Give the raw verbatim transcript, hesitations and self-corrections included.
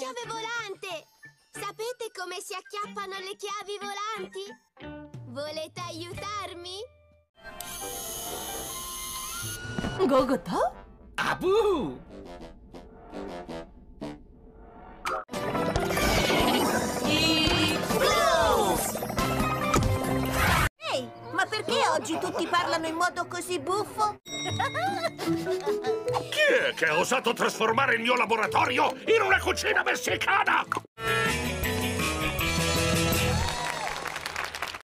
chiave volante! Sapete come si acchiappano le chiavi volanti? Volete aiutarmi? Gogotò? Abu! Ehi, ma perché oggi tutti parlano in modo così buffo? Chi è che ha osato trasformare il mio laboratorio in una cucina messicana?